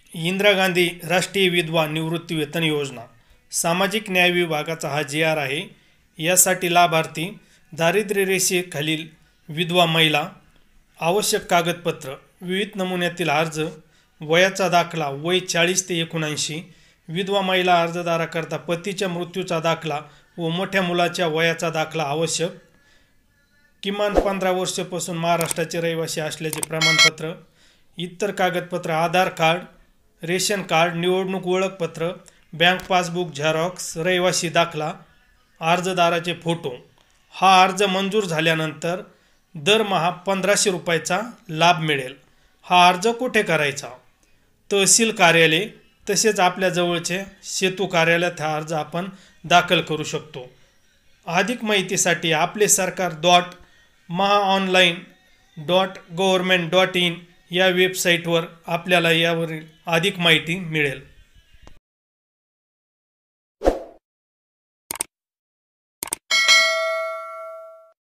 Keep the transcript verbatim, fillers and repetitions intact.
इंदिरा गांधी राष्ट्रीय विधवा निवृत्तीवेतन योजना सामाजिक न्याय विभागाचा हा जी आर आहे। यासाठी लाभार्थी दारिद्र्य रेषेखालील विधवा महिला, आवश्यक कागदपत्र, विविध नमुन्यातील अर्ज, वयाचा दाखला, वय चाळीस ते एकोणऐंशी, विधवा महिला अर्जदाराकरता पतीच्या मृत्यूचा दाखला व मोठ्या मुलाच्या वयाचा दाखला आवश्यक, किमान पंधरा वर्षापासून महाराष्ट्राचे रहिवासी असल्याचे प्रमाणपत्र, इतर कागदपत्र, आधार कार्ड, रेशन कार्ड, निवडणूक ओळखपत्र, बँक पासबुक झेरॉक्स, रहिवासी दाखला, अर्जदाराचे फोटो। हा अर्ज मंजूर झाल्यानंतर दरमहा पंधराशे रुपयाचा लाभ मिळेल। हा अर्ज कुठे करायचा? तहसील कार्यालय तसेच आपल्या जवळचे सेतू कार्यालयात हा अर्ज आपण दाखल करू शकतो। अधिक माहितीसाठी Aaple Sarkar dot Maha online dot government dot in या वेबसाईटवर आपल्याला यावरील अधिक माहिती मिळेल।